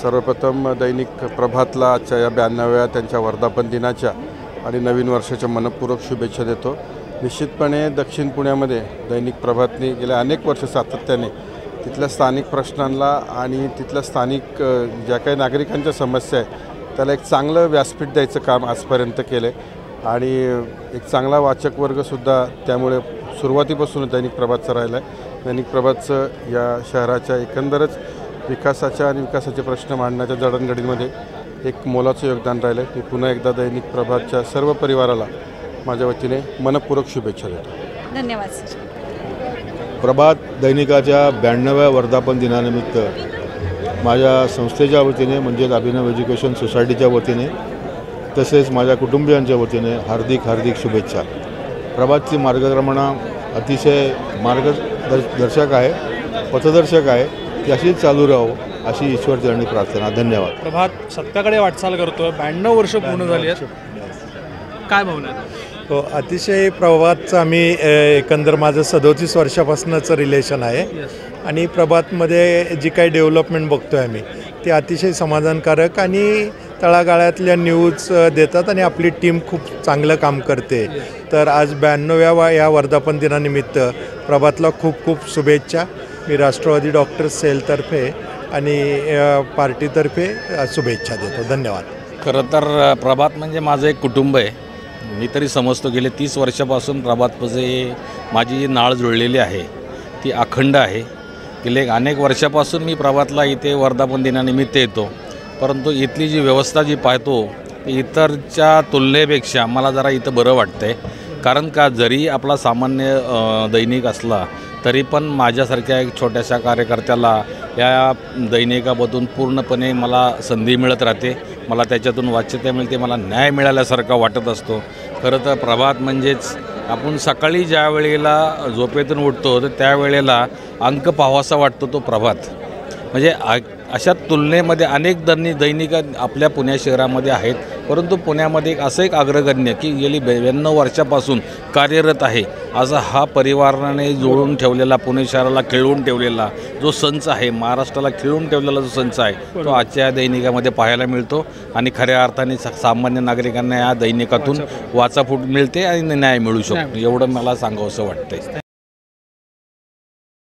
सर्वप्रथम दैनिक प्रभातला आजच्या या 92व्या त्यांच्या वर्धापन दिनाच्या आणि नवीन वर्षाच्या मनपूर्वक शुभेच्छा देतो। निश्चितपणे दक्षिण पुण्यामध्ये दैनिक प्रभातने गेल्या अनेक वर्ष सातत्याने तिथल्या स्थानिक प्रश्नांना आणि तिथल्या स्थानिक ज्या काही नागरिकांच्या समस्या आहेत त्याला एक चांगलं व्यासपीठ द्यायचं काम आजपर्यंत केलं आहे आणि एक चांगला वाचक वर्गसुद्धा त्यामुळे सुरुवातीपासून दैनिक प्रभातचं राहिलं आहे। दैनिक प्रभातचं या शहराच्या एकंदरच विकासाच्या आणि विकासाचे प्रश्न मांडण्याच्या जडणघडीमध्ये एक मोलाचं योगदान राहिलं आहे। मी पुन्हा एकदा दैनिक प्रभातच्या सर्व परिवाराला माझ्या वतीने मनपूर्वक शुभेच्छा देतो। धन्यवाद सर। प्रभात दैनिकाच्या 92व्या वर्धापन दिनानिमित्त माझ्या संस्थेच्या वतीने म्हणजेच अभिनव एज्युकेशन सोसायटीच्या वतीने तसेच माझ्या कुटुंबियांच्या वतीने हार्दिक शुभेच्छा। प्रभातची मार्गक्रमणा अतिशय मार्गदर्शक आहे, पथदर्शक आहे, ती अशीच चालू राहो अशी ईश्वरचरणी प्रार्थना। धन्यवाद। प्रभात सत्याकडे वाटचाल करतोय, 92 वर्ष पूर्ण झाली आहेत, काय भावना आहेत? तो अतिशय प्रभातचं आम्ही एकंदर माझं 37 वर्षापासूनचं रिलेशन आहे आणि प्रभातमध्ये जी काही डेव्हलपमेंट बघतो आहे आम्ही ते अतिशय समाधानकारक आणि तळागाळातल्या न्यूज देतात आणि आपली टीम खूप चांगलं काम करते। तर आज 92व्या या वर्धापन दिनानिमित्त प्रभातला खूप शुभेच्छा। मी राष्ट्रवादी डॉक्टर्स सेलतर्फे आणि पार्टीतर्फे शुभेच्छा देतो। धन्यवाद। खरं तर प्रभात म्हणजे माझं एक कुटुंब आहे। मी तरी समजतो गेले 30 वर्षापासून प्रभातमध्ये माझी जी नाळ जुळलेली आहे ती अखंड आहे। गेले अनेक वर्षापासून मी प्रभातला इथे वर्धापन दिनानिमित्त येतो, परंतु इथली जी व्यवस्था जी पाहतो इतरच्या तुलनेपेक्षा मला जरा इथं बरं वाटतं आहे। कारण का जरी आपला सामान्य दैनिक असला तरी पण माझ्यासारख्या एक छोट्याशा कार्यकर्त्याला या दैनिकामधून पूर्णपणे मला संधी मिळत राहते, मला त्याच्यातून वाच्यता मिळते, मला न्याय मिळाल्यासारखा वाटत असतो। खरं तर प्रभात म्हणजेच आपण सकाळी ज्या वेळेला झोपेतून उठतो तर त्यावेळेला अंक पाहावासा वाटतो तो प्रभात। म्हणजे अशा तुलनेमध्ये अनेक दैनिक आपल्या पुणे शहरामध्ये आहेत, परंतु पुण्यामध्ये असं एक अग्रगण्य की गेली 92 वर्षापासून कार्यरत आहे असा हा परिवाराने जोडून ठेवलेला, पुणे शहराला खिळवून ठेवलेला जो संच आहे, महाराष्ट्राला खिळवून ठेवलेला जो संच आहे तो आजच्या दैनिकामध्ये पाहायला मिळतो आणि खऱ्या अर्थाने सामान्य नागरिकांना या दैनिकातून वाचाफूट मिळते आणि न्याय मिळू शकतो, एवढं मला सांगावंसं वाटतंय।